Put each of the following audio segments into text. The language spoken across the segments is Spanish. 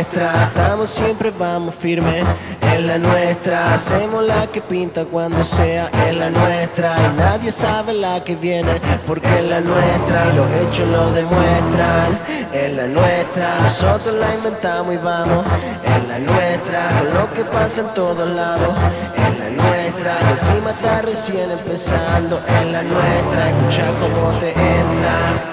nuestra, estamos siempre, vamos firme en la nuestra. Hacemos la que pinta cuando sea en la nuestra. Y nadie sabe la que viene porque es la nuestra. Los hechos lo demuestran, en la nuestra. Nosotros la inventamos y vamos en la nuestra. Con lo que pasa en todos lados, en la nuestra. Y encima está recién empezando en la nuestra. Escucha cómo te entra.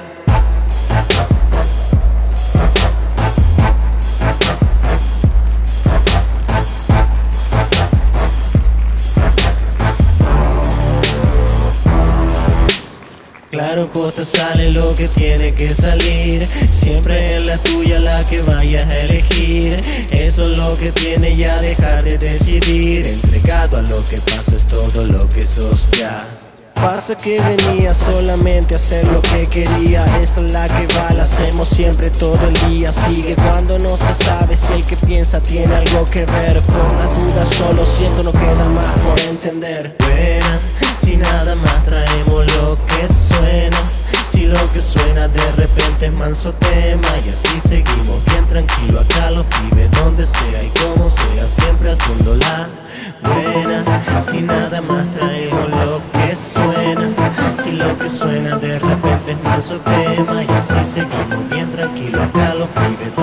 Claro, Costa sale lo que tiene que salir. Siempre es la tuya la que vayas a elegir. Eso es lo que tiene ya dejar de decidir. Entregado a lo que pasa es todo lo que sos ya. Pasa que venía solamente a hacer lo que quería. Esa es la que va, la hacemos siempre todo el día. Sigue cuando no se sabe si el que piensa tiene algo que ver. Por la duda solo siento no queda más por entender. Buena, si nada más traemos lo que suena. Si lo que suena de repente es manso tema. Y así seguimos bien tranquilo acá los pibes donde sea y como sea. Siempre haciéndola buena. Si nada más traemos lo que suena. Si lo que suena de repente es manso tema. Y así seguimos bien tranquilo acá los pibes